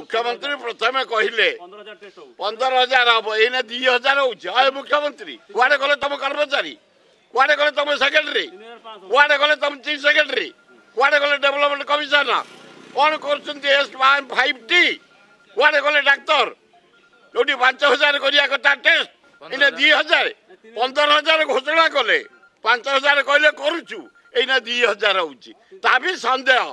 मुख्यमंत्री प्रथम कहले 15,000 हम एने 2,000 हो मुख्यमंत्री कुआडे गले तुम कर्मचारी कुआडे गले तुम सेक्रेटरी कुआडे गले तुम चीफ सेक्रेटरी कुआडे गले डेवलपमेंट कमिशनर कौन कर 5T कुआडे गले डाक्तर जो 5,000 करिया कथा टेस्ट एने 2,000 15,000 घोषणा कले 5,000 कहले करुचु एना 2,000 होची ता भी संदेह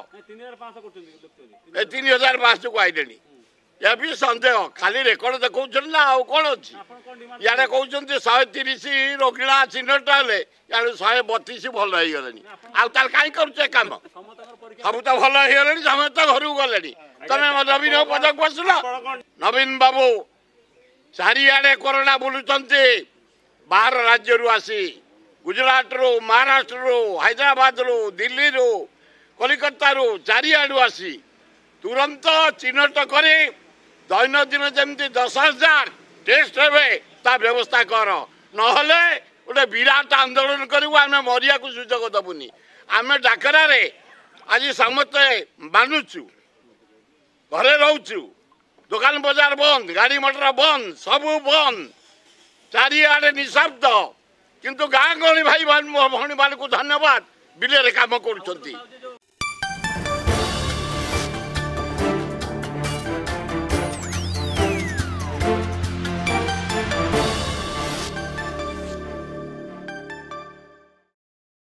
3,500 को आइले ये भी संदेह खाली रेकर्ड देखौछन ना आ कोन अछि याडे कहउछन 130 रोगिला चिन्हटा ले याडे 132 भल होई गलेनी आ तार काई करूचे काम सब तो भल होई गलेनी समस्त घरु गलेनी तमे नवीन पदक बसला नवीन बाबू चारियाडे कोरोना बुलुचंती बाहर राज्य रु आसी गुजरात रो महाराष्ट्र रो हैदराबाद रो दिल्ली रो कलिकता रो चारियाडू आसी तुरंत चिन्हट करे दैनंदिन जमती 10,000 टेस्ट हे ता व्यवस्था कर नहले गोटे विराट आंदोलन करूँ आम मरिया को सुजोग दबुनी आम डाकरा आज समस्ते मानुचु घरे रोचु दुकान बजार बंद गाड़ी मोटर बंद सबू बंद चारिआडे निशब्द किंतु गाँ गहली भाई भाई को धन्यवाद बिले काम कर